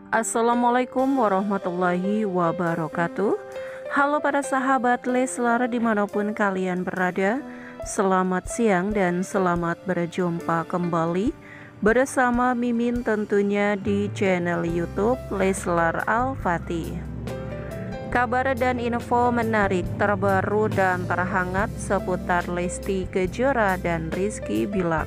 Assalamualaikum warahmatullahi wabarakatuh. Halo para sahabat Leslar dimanapun kalian berada. Selamat siang dan selamat berjumpa kembali bersama Mimin tentunya di channel YouTube Leslar Al-Fatih. Kabar dan info menarik terbaru dan terhangat seputar Lesti Kejora dan Rizky Bilar.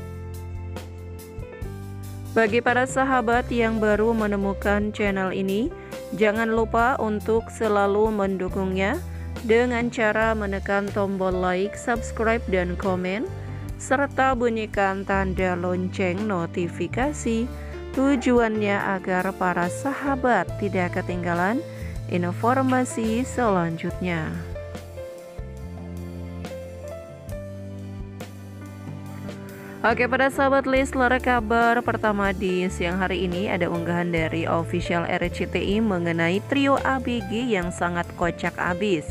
Bagi para sahabat yang baru menemukan channel ini, jangan lupa untuk selalu mendukungnya dengan cara menekan tombol like, subscribe, dan komen, serta bunyikan tanda lonceng notifikasi. Tujuannya agar para sahabat tidak ketinggalan informasi selanjutnya. Oke, pada sahabat Leslar, kabar pertama di siang hari ini ada unggahan dari official RCTI mengenai trio ABG yang sangat kocak abis.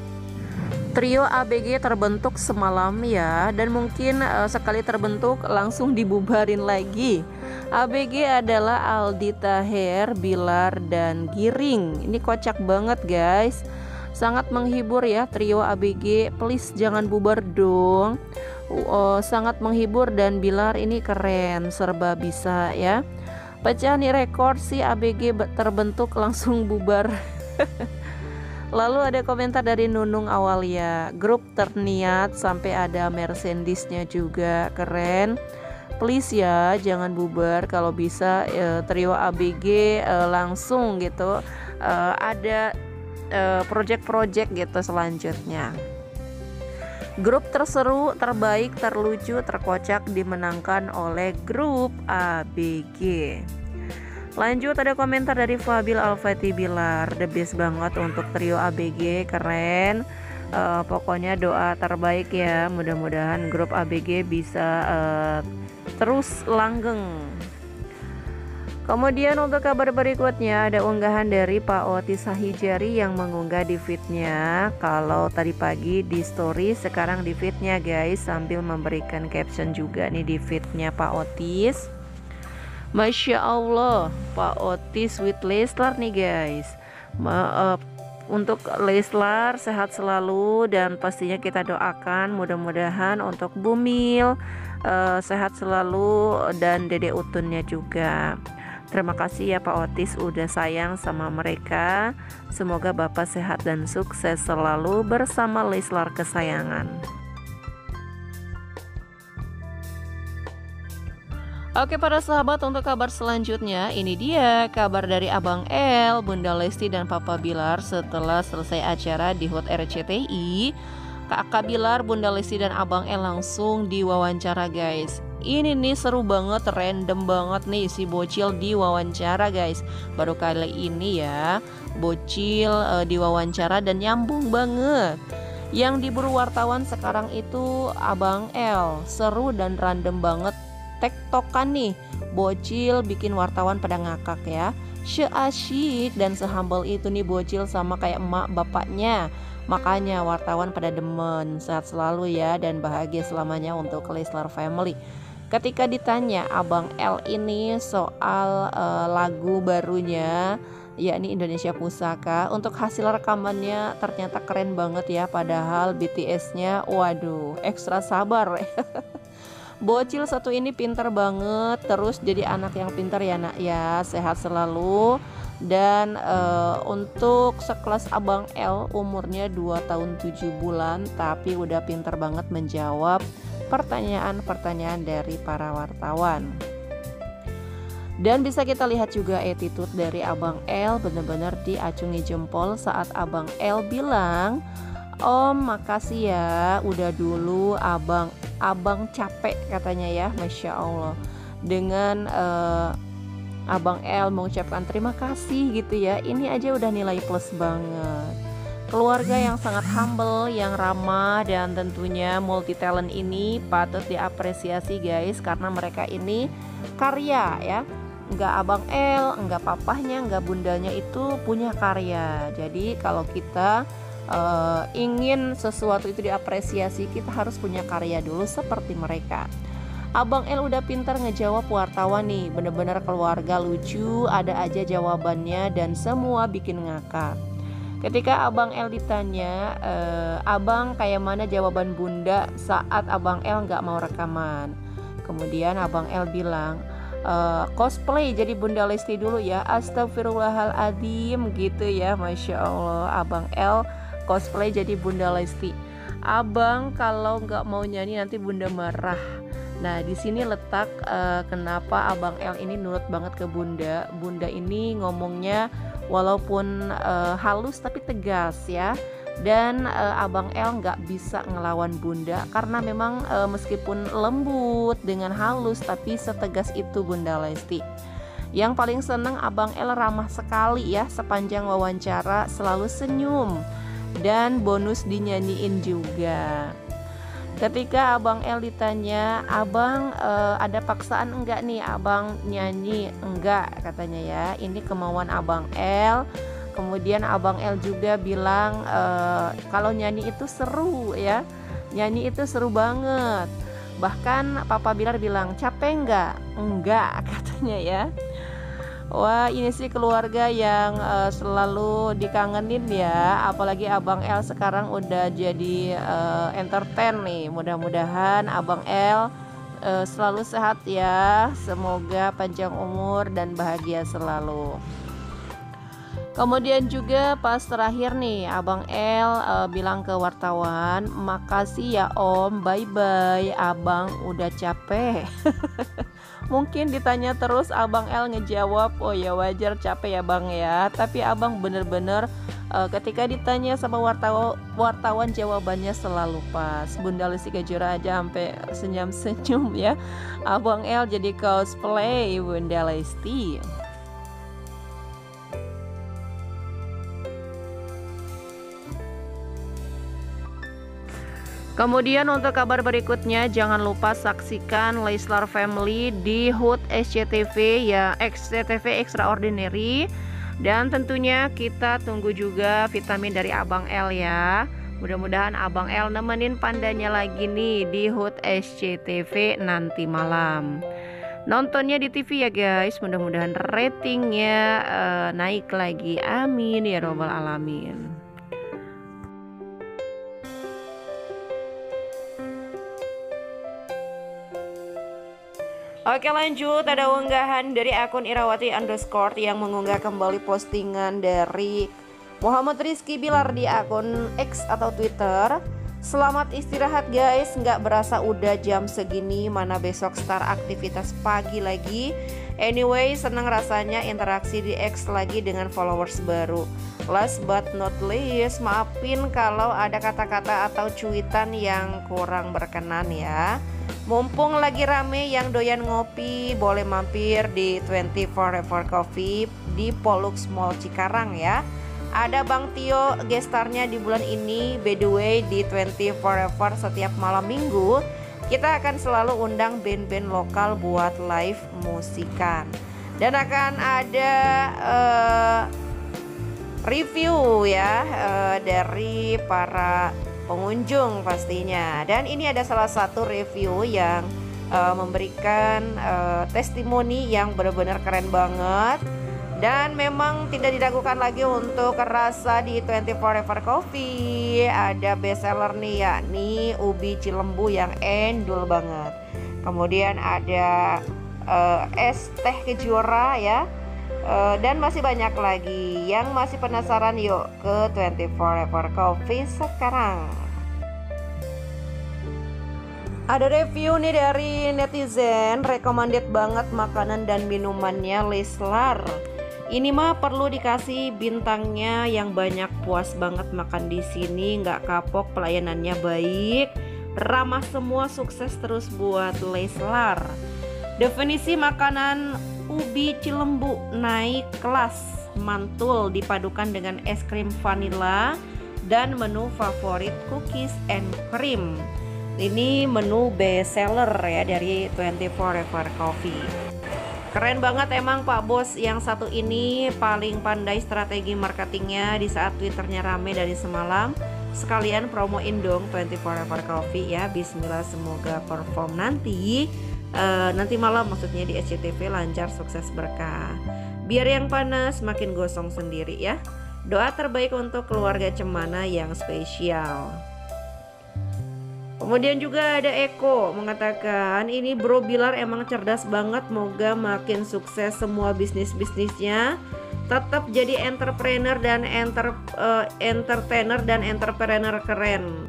Trio ABG terbentuk semalam ya, dan mungkin sekali terbentuk langsung dibubarin lagi. ABG adalah Aldi Taher, Bilar, dan Giring. Ini kocak banget guys, sangat menghibur ya trio ABG, please jangan bubar dong. Sangat menghibur dan Bilar ini keren, serba bisa ya. Pecah nih rekor si ABG terbentuk langsung bubar. Lalu ada komentar dari Nunung Awalia, grup terniat sampai ada Mercedesnya juga, keren. Please ya jangan bubar, kalau bisa trio ABG langsung gitu ada project-project gitu selanjutnya. Grup terseru, terbaik, terlucu, terkocak dimenangkan oleh grup ABG. Lanjut ada komentar dari Fabil Al-Fatih Bilar, the best banget untuk trio ABG, keren. Pokoknya doa terbaik ya, mudah-mudahan grup ABG bisa terus langgeng. Kemudian untuk kabar berikutnya ada unggahan dari Pak Otis Sahijari yang mengunggah di feednya. Kalau tadi pagi di story, sekarang di feednya guys, sambil memberikan caption juga nih di feednya Pak Otis. Masya Allah, Pak Otis with Leslar nih guys. Untuk Leslar sehat selalu dan pastinya kita doakan mudah-mudahan untuk Bumil sehat selalu dan Dede Utunnya juga. Terima kasih ya Pak Otis udah sayang sama mereka. Semoga Bapak sehat dan sukses selalu bersama Leslar kesayangan. Oke para sahabat, untuk kabar selanjutnya ini dia kabar dari Abang L, Bunda Lesti dan Papa Bilar setelah selesai acara di HOT RCTI. Kakak Bilar, Bunda Lesti dan Abang L langsung diwawancara guys. Ini nih seru banget, random banget nih si Bocil diwawancara guys. Baru kali ini ya Bocil diwawancara dan nyambung banget. Yang diburu wartawan sekarang itu Abang L, seru dan random banget. Tektokan nih, Bocil bikin wartawan pada ngakak ya. Seasyik dan sehumble itu nih Bocil sama kayak emak bapaknya. Makanya wartawan pada demen. Sehat selalu ya dan bahagia selamanya untuk Leslar Family. Ketika ditanya Abang L ini soal lagu barunya yakni Indonesia Pusaka, untuk hasil rekamannya ternyata keren banget ya, padahal BTS-nya waduh ekstra sabar. Bocil satu ini pintar banget, terus jadi anak yang pintar ya nak ya, sehat selalu. Dan untuk sekelas Abang L umurnya 2 tahun 7 bulan tapi udah pintar banget menjawab pertanyaan-pertanyaan dari para wartawan. Dan bisa kita lihat juga attitude dari Abang L, bener-bener diacungi jempol saat Abang L bilang, Om makasih ya udah dulu abang capek katanya ya. Masya Allah, dengan Abang L mengucapkan terima kasih gitu ya, ini aja udah nilai plus banget. Keluarga yang sangat humble, yang ramah, dan tentunya multi talent ini patut diapresiasi guys, karena mereka ini karya ya. Enggak Abang L, enggak papahnya, enggak bundanya, itu punya karya. Jadi kalau kita ingin sesuatu itu diapresiasi, kita harus punya karya dulu seperti mereka. Abang L udah pintar ngejawab wartawan nih, bener-bener keluarga lucu, ada aja jawabannya dan semua bikin ngakak. Ketika Abang L ditanya, Abang kayak mana jawaban Bunda saat Abang L nggak mau rekaman? Kemudian Abang L bilang, cosplay jadi Bunda Lesti dulu ya. Astagfirullahaladzim gitu ya. Masya Allah, Abang L cosplay jadi Bunda Lesti. Abang kalau nggak mau nyanyi nanti Bunda marah. Nah di sini letak kenapa Abang L ini nurut banget ke Bunda. Bunda ini ngomongnya walaupun halus tapi tegas ya. Dan Abang L nggak bisa ngelawan Bunda karena memang meskipun lembut dengan halus tapi setegas itu Bunda Lesti. Yang paling seneng Abang L ramah sekali ya, sepanjang wawancara selalu senyum dan bonus dinyanyiin juga. Ketika Abang L ditanya, Abang ada paksaan enggak nih Abang nyanyi? Enggak katanya ya, ini kemauan Abang L. Kemudian Abang L juga bilang kalau nyanyi itu seru ya, nyanyi itu seru banget. Bahkan Papa Bilar bilang capek enggak? Enggak katanya ya. Wah ini sih keluarga yang selalu dikangenin ya. Apalagi Abang L sekarang udah jadi entertain nih. Mudah-mudahan Abang L selalu sehat ya. Semoga panjang umur dan bahagia selalu. Kemudian juga pas terakhir nih Abang L bilang ke wartawan, makasih ya Om, bye-bye, Abang udah capek. Mungkin ditanya terus Abang L ngejawab, oh ya wajar capek ya Bang ya. Tapi Abang bener-bener ketika ditanya sama wartawan jawabannya selalu pas. Bunda Lesti Kejora aja sampai senyum-senyum ya. Abang L jadi cosplay Bunda Lesti. Kemudian untuk kabar berikutnya jangan lupa saksikan Leslar Family di HUT SCTV ya, SCTV Extraordinary. Dan tentunya kita tunggu juga vitamin dari Abang L ya. Mudah-mudahan Abang L nemenin pandanya lagi nih di HUT SCTV nanti malam. Nontonnya di TV ya guys, mudah-mudahan ratingnya naik lagi, amin ya robbal alamin. Oke lanjut, ada unggahan dari akun Irawati _ yang mengunggah kembali postingan dari Muhammad Rizky Bilar di akun X atau Twitter. Selamat istirahat guys, nggak berasa udah jam segini, mana besok start aktivitas pagi lagi. Anyway, seneng rasanya interaksi di X lagi dengan followers baru. Last but not least, maafin kalau ada kata-kata atau cuitan yang kurang berkenan ya. Mumpung lagi rame yang doyan ngopi, boleh mampir di 24 Forever Coffee di Pollux Mall Cikarang ya. Ada Bang Tio gestarnya di bulan ini. By the way, di 24 Forever setiap malam minggu kita akan selalu undang band-band lokal buat live musikan. Dan akan ada review ya dari para pengunjung pastinya. Dan ini ada salah satu review yang memberikan testimoni yang benar-benar keren banget. Dan memang tidak diragukan lagi untuk rasa di 24 Forever Coffee. Ada best seller nih yakni ubi cilembu yang endul banget. Kemudian ada es teh kejora ya. Dan masih banyak lagi. Yang masih penasaran yuk ke 24 Forever Coffee sekarang. Ada review nih dari netizen, recommended banget makanan dan minumannya Leslar. Ini mah perlu dikasih bintangnya yang banyak, puas banget makan di sini, nggak kapok, pelayanannya baik, ramah semua, sukses terus buat Leslar. Definisi makanan ubi cilembu naik kelas, mantul dipadukan dengan es krim vanilla dan menu favorit cookies and cream. Ini menu best seller ya dari 24 Forever Coffee. Keren banget emang Pak Bos yang satu ini, paling pandai strategi marketingnya di saat Twitternya rame dari semalam. Sekalian promoin dong 24 Forever Coffee ya. Bismillah, semoga perform nanti nanti malam maksudnya di SCTV lancar, sukses, berkah. Biar yang panas makin gosong sendiri ya. Doa terbaik untuk keluarga Cemana yang spesial. Kemudian juga ada Eko mengatakan, ini Bro Bilar emang cerdas banget, moga makin sukses semua bisnisnya. Tetap jadi entrepreneur dan entertainer dan entrepreneur keren.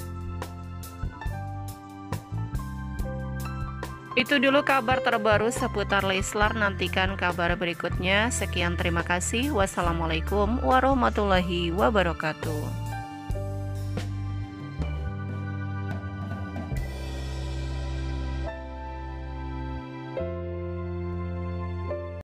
Itu dulu kabar terbaru seputar Leslar, nantikan kabar berikutnya. Sekian, terima kasih. Wassalamualaikum warahmatullahi wabarakatuh.